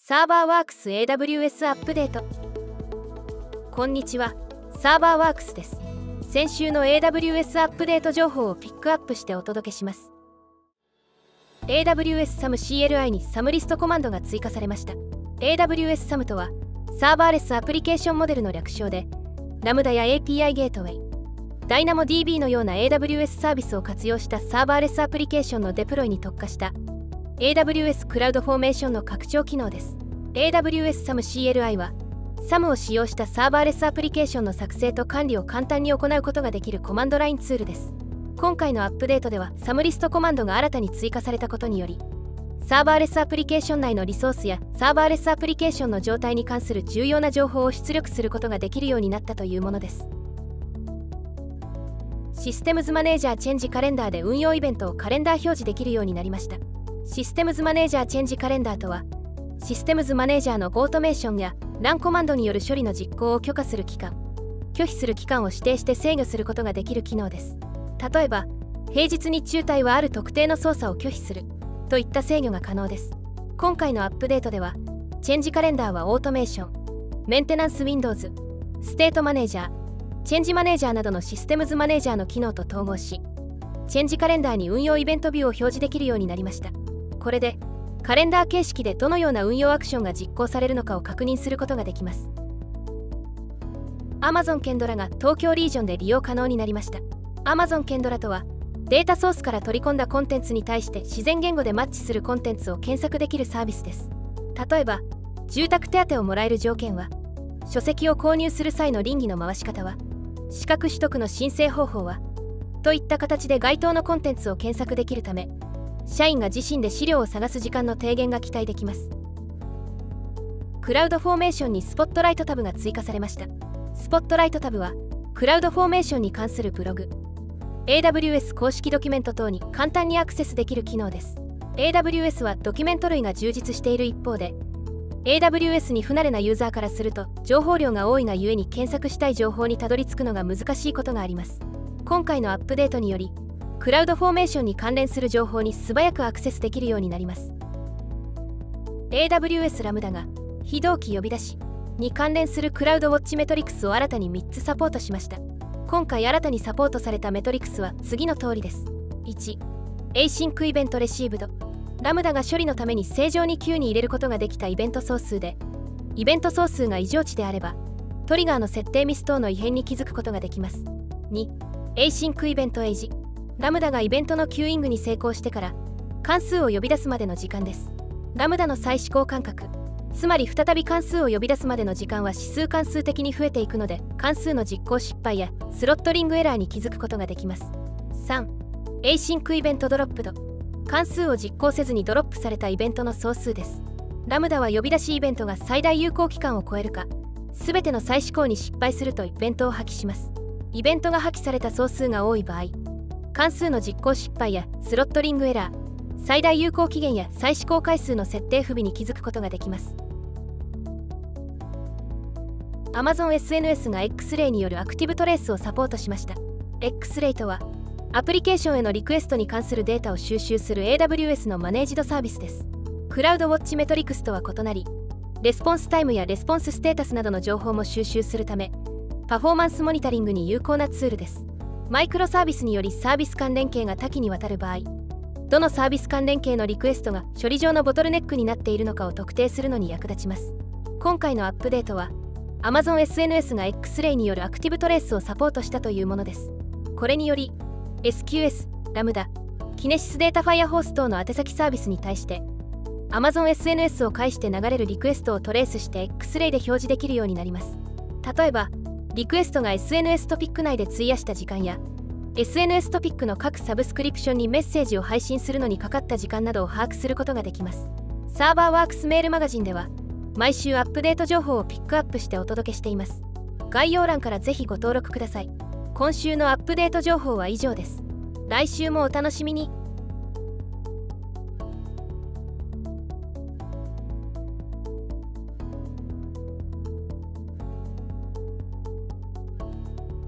サーバーワークス AWS アップデート。こんにちは、サーバーワークスです。先週の AWS アップデート情報をピックアップしてお届けします。 AWS SAM CLI に SAM リストコマンドが追加されました。 AWS SAM とはサーバーレスアプリケーションモデルの略称で、ラムダや API ゲートウェイ、DynamoDB のような AWS サービスを活用したサーバーレスアプリケーションのデプロイに特化した AWS クラウドフォーメーションの拡張機能です。 AWS SAM CLI は SAM を使用したサーバーレスアプリケーションの作成と管理を簡単に行うことができるコマンドラインツールです。今回のアップデートでは SAM リストコマンドが新たに追加されたことにより、サーバーレスアプリケーション内のリソースやサーバーレスアプリケーションの状態に関する重要な情報を出力することができるようになったというものです。システムズマネージャーチェンジカレンダーで運用イベントをカレンダー表示できるようになりました。システムズマネージャーチェンジカレンダーとは、システムズマネージャーのオートメーションやランコマンドによる処理の実行を許可する期間、拒否する期間を指定して制御することができる機能です。例えば、平日日中帯はある特定の操作を拒否するといった制御が可能です。今回のアップデートでは、チェンジカレンダーはオートメーション、メンテナンス Windows、ステートマネージャー、チェンジマネージャーなどのシステムズマネージャーの機能と統合し、チェンジカレンダーに運用イベントビューを表示できるようになりました。これで、カレンダー形式でどのような運用アクションが実行されるのかを確認することができます。Amazon ケンドラが東京リージョンで利用可能になりました。Amazon ケンドラとは、データソースから取り込んだコンテンツに対して自然言語でマッチするコンテンツを検索できるサービスです。例えば、住宅手当をもらえる条件は、書籍を購入する際の倫理の回し方は、資格取得の申請方法は、といった形で該当のコンテンツを検索できるため、社員が自身で資料を探す時間の低減が期待できます。クラウドフォーメーションにスポットライトタブが追加されました。スポットライトタブは、クラウドフォーメーションに関するブログ、AWS 公式ドキュメント等に簡単にアクセスできる機能です。AWS はドキュメント類が充実している一方で、AWS に不慣れなユーザーからすると情報量が多いがゆえに検索したい情報にたどり着くのが難しいことがあります。今回のアップデートにより、クラウドフォーメーションに関連する情報に素早くアクセスできるようになります。AWS ラムダが非同期呼び出しに関連するクラウドウォッチメトリクスを新たに3つサポートしました。今回新たにサポートされたメトリクスは次の通りです。1、Asyncイベントレシーブド。ラムダが処理のために正常に Q に入れることができたイベント総数で、イベント総数が異常値であれば、トリガーの設定ミス等の異変に気づくことができます。2、Asyncイベントエイジ。ラムダがイベントのキューイングに成功してから関数を呼び出すまでの時間です。ラムダの再試行間隔、つまり再び関数を呼び出すまでの時間は指数関数的に増えていくので、関数の実行失敗やスロットリングエラーに気づくことができます。3、Asyncイベントドロップド。関数を実行せずにドロップされたイベントの総数です。ラムダは呼び出しイベントが最大有効期間を超えるか、すべての再試行に失敗するとイベントを破棄します。イベントが破棄された総数が多い場合、関数の実行失敗やスロットリングエラー、最大有効期限や再試行回数の設定不備に気づくことができます。Amazon SNS が X-Ray によるアクティブトレースをサポートしました。X-Ray とは、アプリケーションへのリクエストに関するデータを収集する AWS のマネージドサービスです。クラウドウォッチメトリクスとは異なり、レスポンスタイムやレスポンスステータスなどの情報も収集するため、パフォーマンスモニタリングに有効なツールです。マイクロサービスによりサービス間連携が多岐にわたる場合、どのサービス間連携のリクエストが処理上のボトルネックになっているのかを特定するのに役立ちます。今回のアップデートは、Amazon SNS が X-Ray によるアクティブトレースをサポートしたというものです。これにより、SQS、ラムダ、キネシスデータファイアホース等の宛先サービスに対して、Amazon SNS を介して流れるリクエストをトレースして X-Ray で表示できるようになります。例えば、リクエストが SNS トピック内で費やした時間や、SNS トピックの各サブスクリプションにメッセージを配信するのにかかった時間などを把握することができます。サーバーワークスメールマガジンでは、毎週アップデート情報をピックアップしてお届けしています。概要欄からぜひご登録ください。今週のアップデート情報は以上です。来週もお楽しみに。